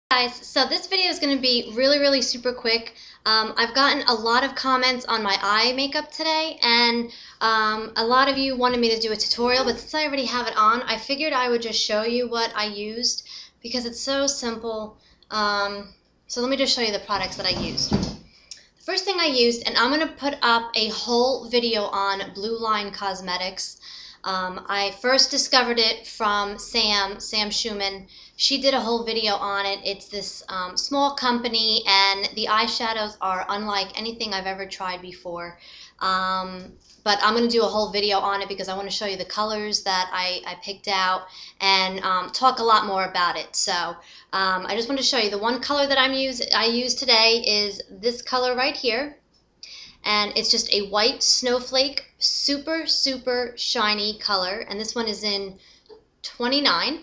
Guys, so this video is going to be really super quick. I've gotten a lot of comments on my eye makeup today, and a lot of you wanted me to do a tutorial, but since I already have it on, I figured I would just show you what I used because it's so simple. So let me just show you the products that I used. The first thing I used, and I'm going to put up a whole video on Blue Line Cosmetics. I first discovered it from Sam Schumann. She did a whole video on it. It's this small company, and the eyeshadows are unlike anything I've ever tried before. But I'm going to do a whole video on it because I want to show you the colors that I picked out and talk a lot more about it. So I just want to show you the one color that I use today is this color right here. And it's just a white snowflake, super shiny color, and this one is in 29.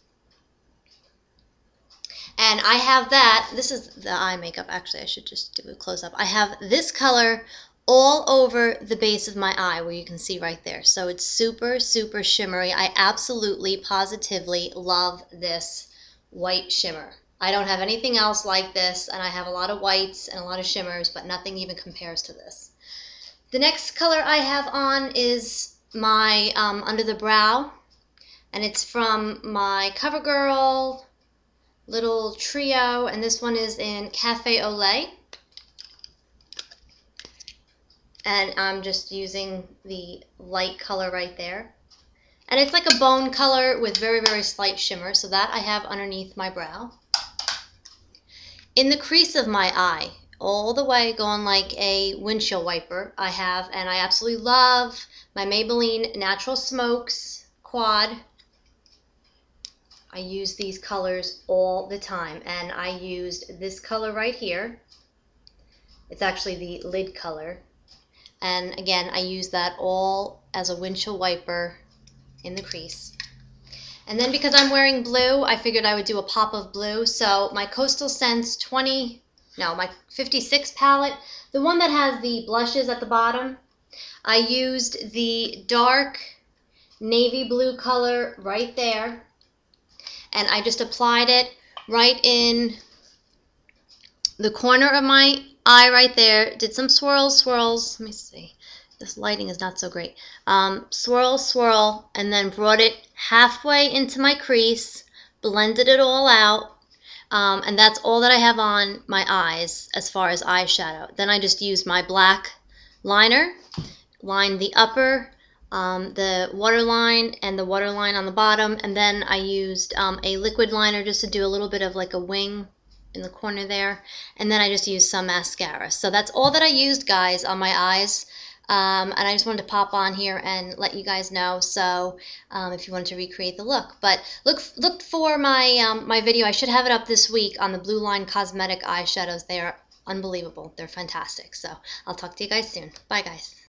And I have that, this is the eye makeup, actually I should just do a close-up. I have this color all over the base of my eye, where you can see right there. So it's super shimmery. I absolutely, positively love this white shimmer. I don't have anything else like this, and I have a lot of whites and a lot of shimmers, but nothing even compares to this. The next color I have on is my under the brow, and it's from my CoverGirl little trio, and this one is in Cafe au Lait. And I'm just using the light color right there. And it's like a bone color with very slight shimmer, so that I have underneath my brow. In the crease of my eye, all the way going like a windshield wiper, I have, and I absolutely love my Maybelline Natural Smokes Quad. I use these colors all the time, and I used this color right here. It's actually the lid color. And again, I use that all as a windshield wiper in the crease. And then because I'm wearing blue, I figured I would do a pop of blue. So my Coastal Scents my 56 palette, the one that has the blushes at the bottom, I used the dark navy blue color right there. And I just applied it right in the corner of my eye right there. Did some swirls. Let me see. This lighting is not so great. Swirl, and then brought it halfway into my crease, blended it all out, and that's all that I have on my eyes as far as eyeshadow. Then I just used my black liner, lined the upper, the waterline, and the waterline on the bottom, and then I used a liquid liner just to do a little bit of like a wing in the corner there, and then I just used some mascara. So that's all that I used, guys, on my eyes. And I just wanted to pop on here and let you guys know, so if you wanted to recreate the look. But look for my my video. I should have it up this week on the Blue Line Cosmetic eyeshadows. They are unbelievable. They're fantastic. So I'll talk to you guys soon. Bye, guys.